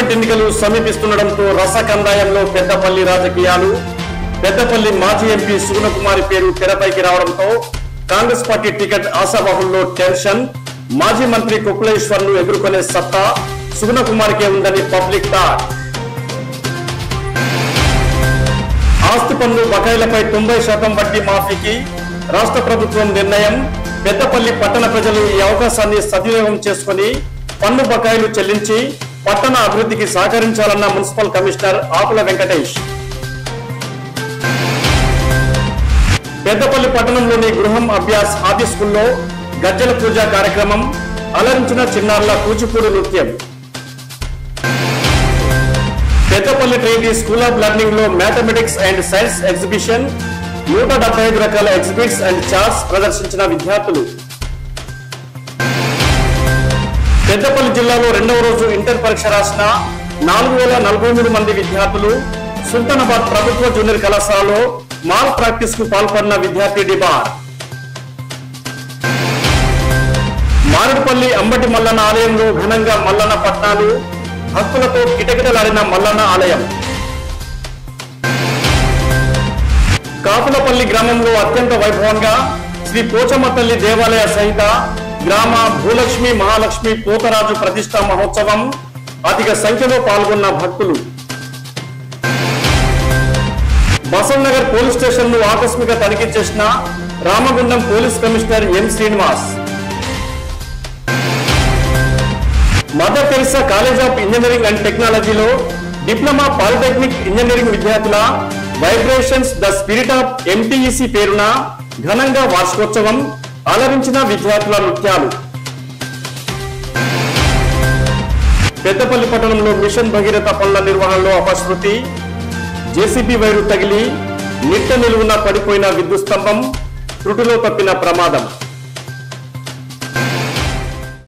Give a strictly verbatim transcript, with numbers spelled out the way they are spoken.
Parliament ఎన్నికలు సమీపిస్తుండటంతో రసకందాయంలో పెద్దపల్లి రాజకీయాలు. పెద్దపల్లి మాజీ ఎంపీ సుగుణకుమారి పేరు తెరపైకి రావడంతో కాంగ్రెస్ పార్టీ టికెట్ ఆశావాహుల్లో టెన్షన్. మాజీ మంత్రి కుకులేశ్వర్ ను ఎదుర్కొనే సత్తా సుగుణకుమారికే ఉందని పబ్లిక్ టాక్. ఆస్తి పన్ను బకాయిలపై తొంభై శాతం వడ్డీ మాఫీకి రాష్ట్ర ప్రభుత్వం నిర్ణయం. పెద్దపల్లి పట్టణ ప్రజలు ఈ అవకాశాన్ని సద్వినియోగం చేసుకుని పన్ను బకాయిలు చెల్లించి పట్టణ అభివృద్ధికి సహకరించాలన్న మున్సిపల్ కమిషనర్ ఆకుల వెంకటేష్. పెద్దపల్లి పట్టణంలోని గృహం అభ్యాస్ హాబీ స్కూల్లో గజ్జల పూజ కార్యక్రమం. అలరించిన చిన్నారుల కూచిపూడి నృత్యం. Peddapalli trainee school of learning లో మ్యాథమెటిక్స్ అండ్ సైన్స్ ఎగ్జిబిషన్. నూట డెబ్బై ఐదు రకాల ఎగ్జిబిట్స్ అండ్ చార్ట్స్ ప్రదర్శించిన విద్యార్థులు. పెద్దపల్లి జిల్లాలో రెండవ రోజు ఇంటర్ పరీక్ష రాసిన నాలుగు వేల నలభై మూడు మంది విద్యార్థులు. సుల్తానాబాద్ ప్రభుత్వ జూనియర్ కళాశాలలో మాల్ ప్రాక్టీస్ కు పాల్పడిన విద్యార్థి డిబార్. మారేడుపల్లి అంబటి మల్లన్న ఆలయంలో ఘనంగా మల్లన్న పట్నాలు. భక్తులతో కిటకిటలాడిన మల్లన్న ఆలయం. కాపులపల్లి గ్రామంలో అత్యంత వైభవంగా శ్రీ పోచమ్మ తల్లి దేవాలయ సహిత గ్రామ భూలక్ష్మి మహాలక్ష్మి పోతరాజు ప్రతిష్టా మహోత్సవం. అధిక సంఖ్యలో పాల్గొన్న భక్తులు. బసవ్ నగర్ పోలీస్ స్టేషన్ ను ఆకస్మిక తనిఖీ చేసిన Ramagundam police commissioner M Srinivas. Mother Teresa college of engineering and టెక్నాలజీలో డిప్లొమా పాలిటెక్నిక్ ఇంజనీరింగ్ విద్యార్థుల vibrations the spirit of MTEC పేరున ఘనంగా వార్షికోత్సవం. అలరించిన విద్యార్థుల నృత్యాలు. పెద్దపల్లి పట్టణంలో మిషన్ భగీరథ పనుల నిర్వహణలో అపశృతి. జేసీబీ వైరు తగిలి నిట్ట నిలువున పడిపోయిన విద్యుత్ స్తంభం. త్రుటిలో తప్పిన ప్రమాదం.